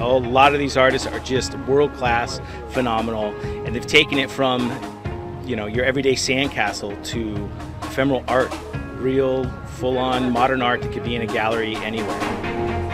A lot of these artists are just world-class, phenomenal, and they've taken it from, you know, your everyday sandcastle to ephemeral art, real, full-on modern art that could be in a gallery anywhere.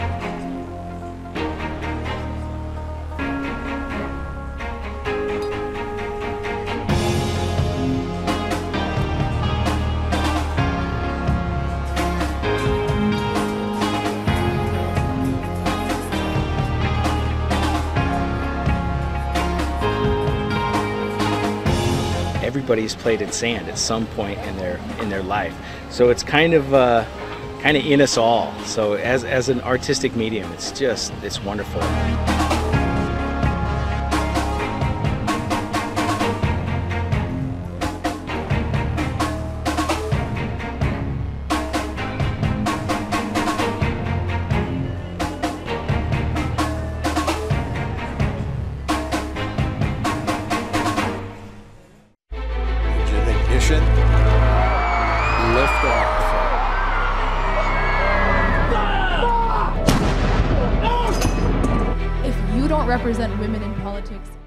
Everybody's played in sand at some point in their life, so it's kind of in us all. So as an artistic medium, it's wonderful. Lift off. If you don't represent women in politics,